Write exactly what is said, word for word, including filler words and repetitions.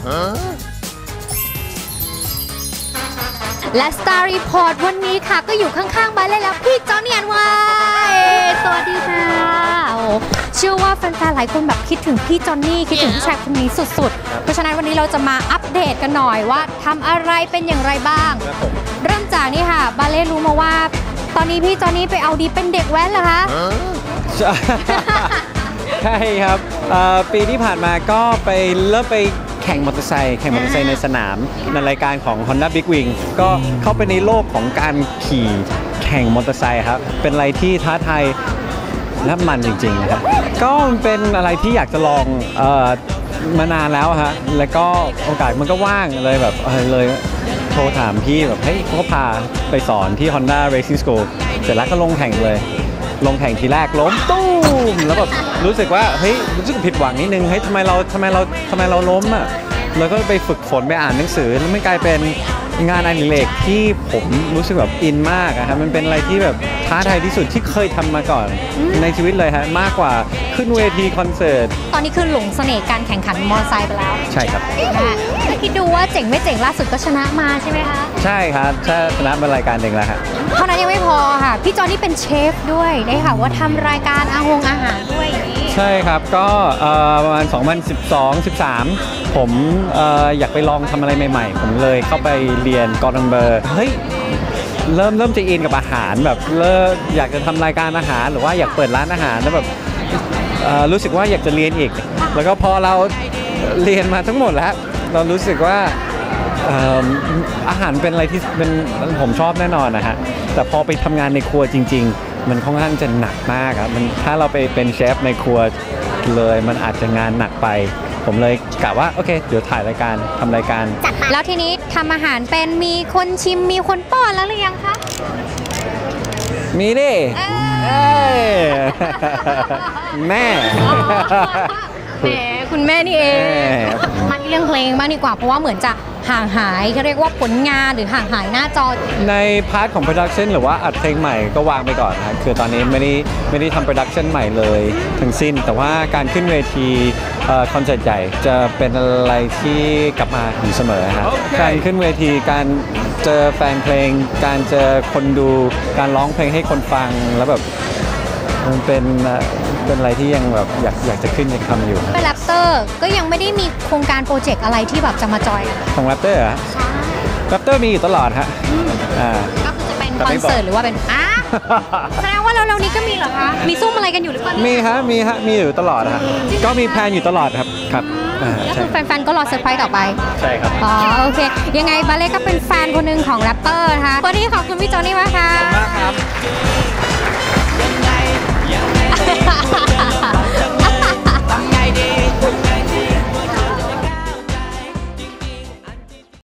และ Star Report วันนี้ค่ะก็อยู่ข้างๆบ้านเลยแล้วพี่จอห์นนี่อันไวสวัสดีค่ะโอ้เชื่อว่าแฟนๆหลายคนแบบคิดถึงพี่จอห์นนี่คิดถึงผู้ชายคนนี้สุดๆเพราะฉะนั้นวันนี้เราจะมาอัปเดตกันหน่อยว่าทำอะไรเป็นอย่างไรบ้างเริ่มจากนี่ค่ะบาเล่รู้มาว่าตอนนี้พี่จอห์นนี่ไปเอาดีเป็นเด็กแว้นเหรอคะใช่ครับปีที่ผ่านมาก็ไปเริ่มไปแข่งมอเตอร์ไซค์แข่งมอเตอร์ไซค์ในสนามในรายการของ Honda Big Wing ก็เข้าไปในโลกของการขี่แข่งมอเตอร์ไซค์ครับเป็นอะไรที่ท้าทายและมันจริงๆนะครับก็เป็นอะไรที่อยากจะลองเอ่อมานานแล้วฮะแล้วก็โอกาสมันก็ว่างเลยแบบเลยโทรถามพี่แบบเฮ้ยเขาก็พาไปสอนที่ Honda Racing School เสร็จแล้วก็ลงแข่งเลยลงแข่งทีแรกล้มตุ้มแล้วแบบรู้สึกว่าเฮ้ยรู้สึกผิดหวังนิดนึงเฮ้ยทำไมเราทำไมเราทำไมเราล้มอ่ะแล้วก็ไปฝึกฝนไปอ่านหนังสือแล้วมันกลายเป็นงานอดิเรกที่ผมรู้สึกแบบอินมากครับมันเป็นอะไรที่แบบท้าทายที่สุดที่เคยทำมาก่อนในชีวิตเลยฮะมากกว่าขึ้นเวทีคอนเสิร์ตตอนนี้คือหลงเสน่ห์การแข่งขันมอเตอร์ไซค์ไปแล้วใช่ครับถ้าคิดดูว่าเจ๋งไม่เจ๋งล่าสุดก็ชนะมาใช่ไหมคะใช่ครับชนะเป็นรายการหนึ่งแล้วครับเท่านั้นยังไม่พอค่ะพี่จอห์นนี่เป็นเชฟด้วยได้ค่ะว่าทำรายการอาหงอาหารด้วยใช่ครับก็ประมาณสองพันสิบสอง สิบสามผมอยากไปลองทำอะไรใหม่ๆผมเลยเข้าไปเรียนกอร์ดอนเบอร์เฮ้ยเริ่มเริ่มจะอินกับอาหารแบบเริ่มอยากจะทำรายการอาหารหรือว่าอยากเปิดร้านอาหารแล้วแบบรู้สึกว่าอยากจะเรียนอีกแล้วก็พอเราเรียนมาทั้งหมดแล้วเรารู้สึกว่าอาหารเป็นอะไรที่เป็นผมชอบแน่นอนนะฮะแต่พอไปทำงานในครัวจริงๆมันค่อนข้างจะหนักมากครับมันถ้าเราไปเป็นเชฟในครัวเลยมันอาจจะงานหนักไปผมเลยกะว่าโอเคเดี๋ยวถ่ายรายการทำรายการแล้วทีนี้ทำอาหารเป็นมีคนชิมมีคนป้อนแล้วหรือยังคะมีดิแม่แหมคุณแม่นี่เองมาที่เรื่องเพลงบ้างดีกว่าเพราะว่าเหมือนจะห่างหายเขาเรียกว่าผลงานหรือห่างหายหน้าจอในพาร์ทของโปรดักชันหรือว่าอัดเพลงใหม่ก็วางไปก่อนนะคือตอนนี้ไม่ได้ไม่ได้ทำโปรดักชันใหม่เลยทั้งสิ้นแต่ว่าการขึ้นเวทีคอนเสิร์ตใหญ่จะเป็นอะไรที่กลับมาอยู่เสมอครับ okay. การขึ้นเวทีการเจอแฟนเพลงการเจอคนดูการร้องเพลงให้คนฟังแล้วแบบมันเป็นเป็นอะไรที่ยังแบบอยากอยากจะขึ้นอยากทำอยู่เป็นแรปเตอร์ก็ยังไม่ได้มีโครงการโปรเจกต์อะไรที่แบบจะมาจอยของแรปเตอร์อะแรปเตอร์มีอยู่ตลอดฮะอ่าก็คือจะเป็นคอนเสิร์ตหรือว่าเป็นอ่ะแสดงว่าเราๆนี้ก็มีเหรอคะมีซุ่มอะไรกันอยู่หรือเปล่ามีฮะมีฮะมีอยู่ตลอดฮะก็มีแพลนอยู่ตลอดครับครับก็คือแฟนๆก็รอเซอร์ไพรส์ต่อไปใช่ครับอ๋อโอเคยังไงบาเล่ก็เป็นแฟนคนหนึ่งของแรปเตอร์นะคะวันนี้ขอบคุณพี่จอห์นนี่มากค่ะ